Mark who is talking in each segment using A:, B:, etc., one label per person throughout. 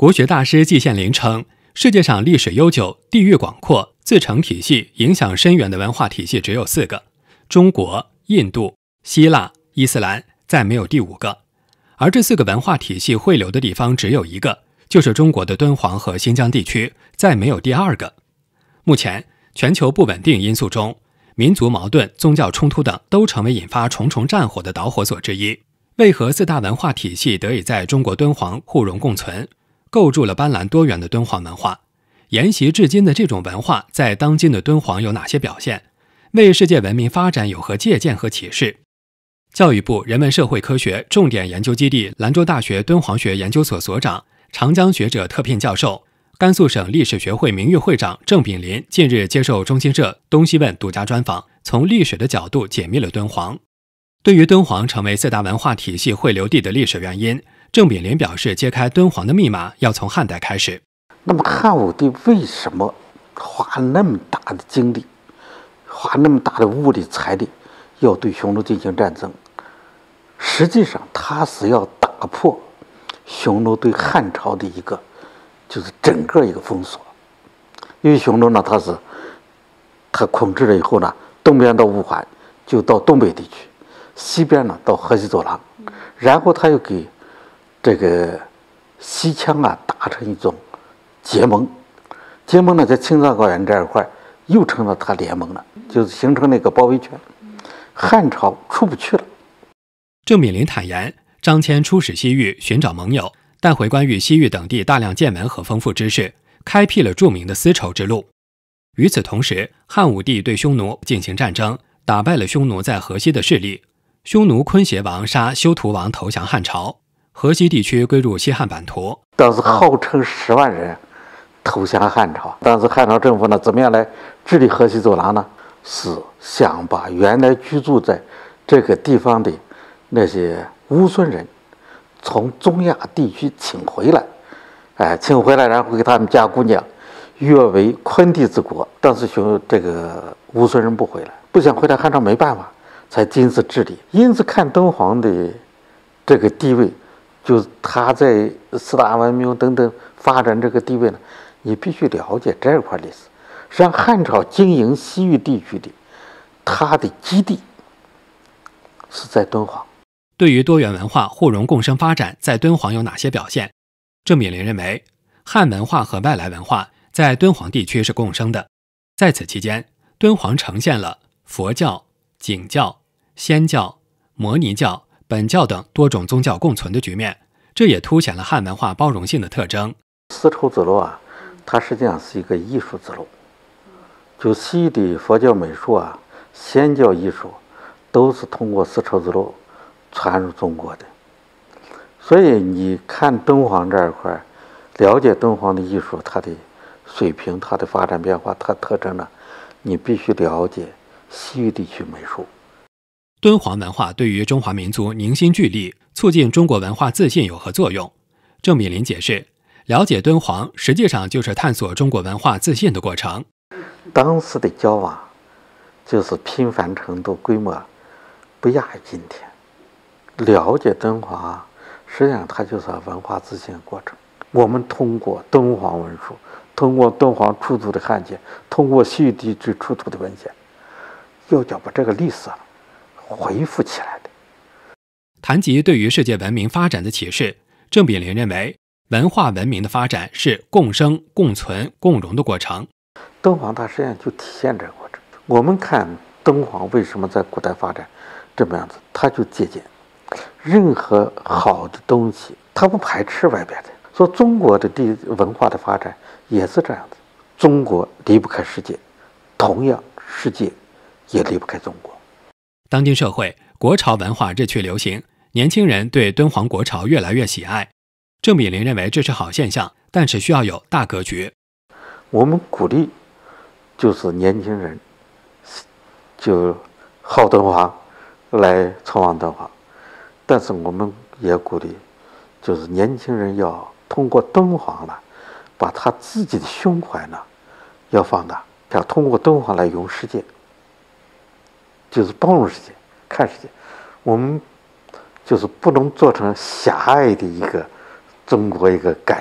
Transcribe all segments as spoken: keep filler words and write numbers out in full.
A: 国学大师季羡林称，世界上历史悠久、地域广阔、自成体系、影响深远的文化体系只有四个：中国、印度、希腊、伊斯兰，再没有第五个。而这四个文化体系汇流的地方只有一个，就是中国的敦煌和新疆地区，再没有第二个。目前，全球不稳定因素中，民族矛盾、宗教冲突等都成为引发重重战火的导火索之一。为何四大文化体系得以在中国敦煌互融共存，构筑了斑斓多元的敦煌文化？沿袭至今的这种文化在当今的敦煌有哪些表现？为世界文明发展有何借鉴和启示？教育部人文社会科学重点研究基地兰州大学敦煌学研究所所长、长江学者特聘教授、甘肃省历史学会名誉会长郑炳林近日接受中新社东西问独家专访，从历史的角度解密了敦煌。对于敦煌成为四大文化体系汇流地的历史原因，郑炳林表示，揭开敦煌的密码要从汉代开始。
B: 那么汉武帝为什么花那么大的精力，花那么大的物力财力，要对匈奴进行战争？实际上，他是要打破匈奴对汉朝的一个，就是整个一个封锁。因为匈奴呢，他是他控制了以后呢，东边到乌桓，就到东北地区。西边呢到河西走廊，然后他又给这个西羌啊达成一种结盟，结盟呢在青藏高原这一块又成了他联盟了，就是形成了一个包围圈，汉朝出不去了。
A: 郑炳林坦言，张骞出使西域寻找盟友，带回关于西域等地大量见闻和丰富知识，开辟了著名的丝绸之路。与此同时，汉武帝对匈奴进行战争，打败了匈奴在河西的势力。匈奴昆邪王杀休屠王投降汉朝，河西地区归入西汉版图。
B: 当时号称十万人投降汉朝，当时汉朝政府呢，怎么样来治理河西走廊呢？是想把原来居住在这个地方的那些乌孙人从中亚地区请回来，哎，请回来，然后给他们家姑娘约为昆弟之国。当时匈这个乌孙人不回来，不想回来，汉朝没办法，才今次治理。因此看敦煌的这个地位，就是他在四大文明等等发展这个地位呢，你必须了解这块历史。实际上，汉朝经营西域地区的，它的基地是在敦煌。
A: 对于多元文化互融共生发展在敦煌有哪些表现？郑炳林认为，汉文化和外来文化在敦煌地区是共生的。在此期间，敦煌呈现了佛教、景教、仙教、摩尼教、本教等多种宗教共存的局面，这也凸显了汉文化包容性的特征。
B: 丝绸之路啊，它实际上是一个艺术之路，就西域的佛教美术啊、仙教艺术，都是通过丝绸之路传入中国的。所以你看敦煌这一块，了解敦煌的艺术，它的水平、它的发展变化、它的特征呢，你必须了解西域地区美术。
A: 敦煌文化对于中华民族凝心聚力、促进中国文化自信有何作用？郑炳林解释，了解敦煌实际上就是探索中国文化自信的过程。
B: 当时的交往就是频繁程度、规模不亚于今天。了解敦煌，实际上它就是文化自信的过程。我们通过敦煌文书，通过敦煌出土的汉简，通过西域地区出土的文献，要叫把这个历史恢复起来的。
A: 谈及对于世界文明发展的启示，郑炳林认为，文化文明的发展是共生、共存、共荣的过程。
B: 敦煌它实际上就体现这个过程。我们看敦煌为什么在古代发展这么样子，它就借鉴任何好的东西，它不排斥外边的。说中国的地文化的发展也是这样子，中国离不开世界，同样世界也离不开中国。
A: 当今社会，国潮文化日趋流行，年轻人对敦煌国潮越来越喜爱。郑炳林认为这是好现象，但是需要有大格局。
B: 我们鼓励就是年轻人就好敦煌，来崇望敦煌，但是我们也鼓励就是年轻人要通过敦煌呢，把他自己的胸怀呢要放大，要通过敦煌来容世界，就是包容世界、看世界。我们就是不能做成狭隘的一个中国一个感情，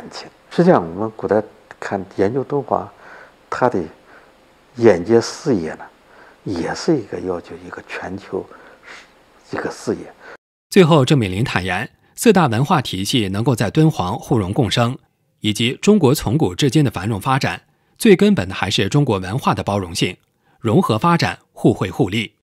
B: 实际上，我们古代看研究敦煌，它的眼界视野呢，也是一个要求一个全球一个视野。
A: 最后，郑炳麟坦言，四大文化体系能够在敦煌互融共生，以及中国从古至今的繁荣发展，最根本的还是中国文化的包容性、融合发展、互惠互利。